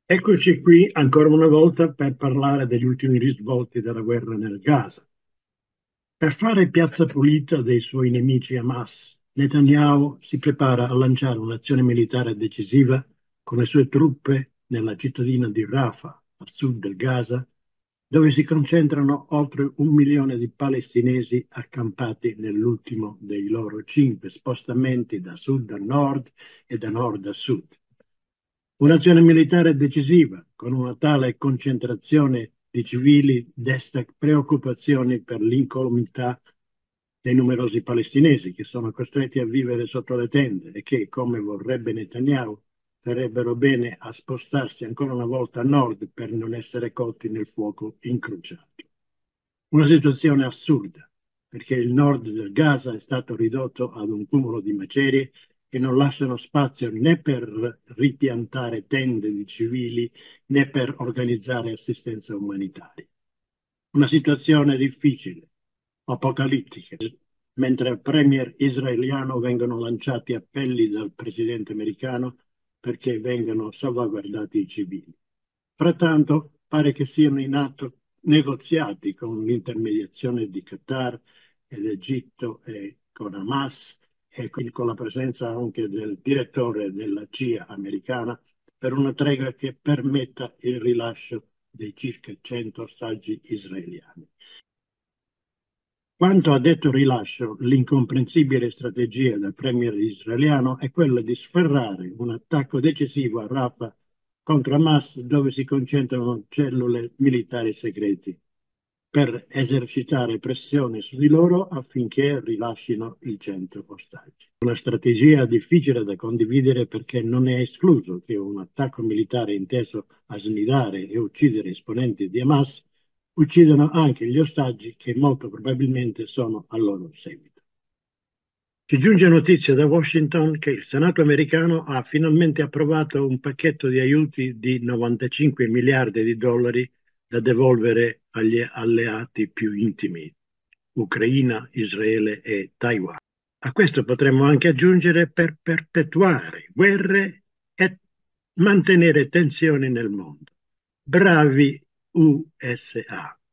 Eccoci qui ancora una volta per parlare degli ultimi risvolti della guerra nel Gaza. Per fare piazza pulita dei suoi nemici Hamas, Netanyahu si prepara a lanciare un'azione militare decisiva con le sue truppe nella cittadina di Rafah, a sud del Gaza, dove si concentrano oltre 1 milione di palestinesi accampati nell'ultimo dei loro 5 spostamenti da sud a nord e da nord a sud. Un'azione militare decisiva, con una tale concentrazione di civili, desta preoccupazioni per l'incolumità dei numerosi palestinesi che sono costretti a vivere sotto le tende e che, come vorrebbe Netanyahu, farebbero bene a spostarsi ancora una volta a nord per non essere colti nel fuoco incrociato. Una situazione assurda, perché il nord del Gaza è stato ridotto ad un cumulo di macerie che non lasciano spazio né per ripiantare tende di civili né per organizzare assistenza umanitaria. Una situazione difficile, apocalittica, mentre al premier israeliano vengono lanciati appelli dal presidente americano perché vengano salvaguardati i civili. Frattanto pare che siano in atto negoziati con l'intermediazione di Qatar ed Egitto e con Hamas e con la presenza anche del direttore della CIA americana per una tregua che permetta il rilascio dei circa 100 ostaggi israeliani. Quanto a detto rilascio, l'incomprensibile strategia del premier israeliano è quella di sferrare un attacco decisivo a Rafah contro Hamas, dove si concentrano cellule militari segreti, per esercitare pressione su di loro affinché rilascino i 100 ostaggi. Una strategia difficile da condividere perché non è escluso che un attacco militare inteso a snidare e uccidere esponenti di Hamas uccidano anche gli ostaggi che molto probabilmente sono al loro seguito. Ci giunge notizia da Washington che il Senato americano ha finalmente approvato un pacchetto di aiuti di 95 miliardi di dollari da devolvere agli alleati più intimi, Ucraina, Israele e Taiwan. A questo potremmo anche aggiungere per perpetuare guerre e mantenere tensioni nel mondo. Bravi USA.